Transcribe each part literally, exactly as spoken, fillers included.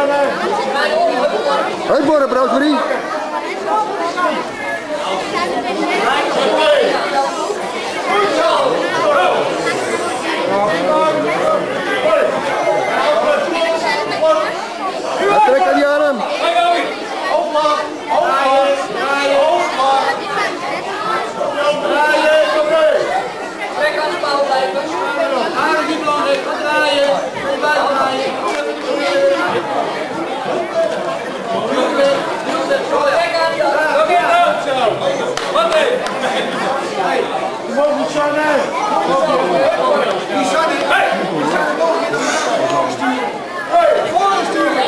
Uitboren, Brauserie. Trek aan die arm. Trek aan de paal blijven. Haar is niet belangrijk. Ga draaien. Blijf draaien. Trek aan die arm. Oké, zo. Wat nee. Je mag niet zo nee. Die zou niet. Hey. Die zou er nog in. Hey, voor sturen.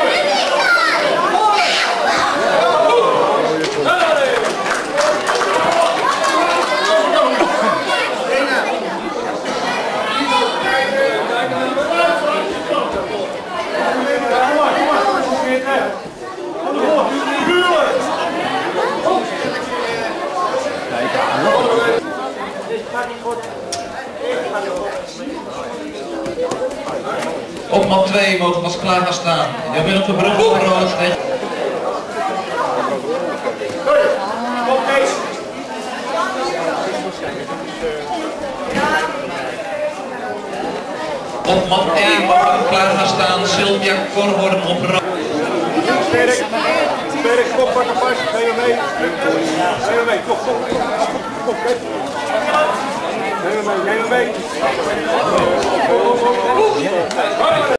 Op man twee mogen pas klaar gaan staan. Je bent op de brug voor rood. Op man één mogen klaar gaan staan. Sylvia Korhorn op rood. Sterk, sterk, kom, pak een pas, ga je mee. Ga je mee, kom, kom, kom, kom, kom. Ga je mee, ga je mee.